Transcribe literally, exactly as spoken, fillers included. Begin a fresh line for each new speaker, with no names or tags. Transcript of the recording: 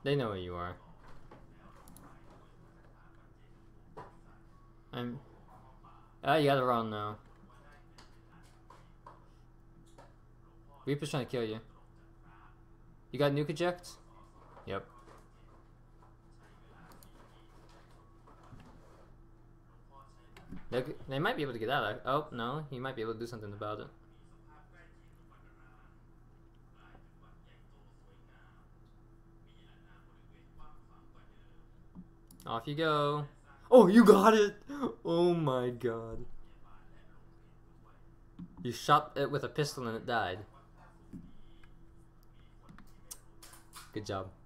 They know where you are. I'm. Ah, you gotta run now. Reaper's trying to kill you. You got nuke eject? Yep. They, they might be able to get out of it. Oh, no. He might be able to do something about it. Off you go. Oh, you got it! Oh my god. You shot it with a pistol and it died. Good job.